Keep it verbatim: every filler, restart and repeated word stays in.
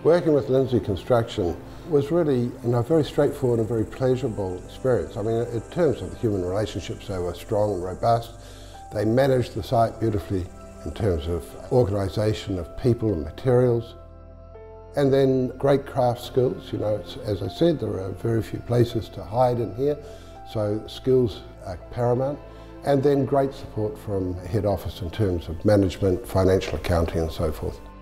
Working with Lindesay Construction was really, you know, a very straightforward and very pleasurable experience. I mean, in terms of the human relationships, they were strong and robust. They managed the site beautifully in terms of organisation of people and materials. And then great craft skills, you know, it's, as I said, there are very few places to hide in here, so skills are paramount. And then great support from head office in terms of management, financial accounting and so forth.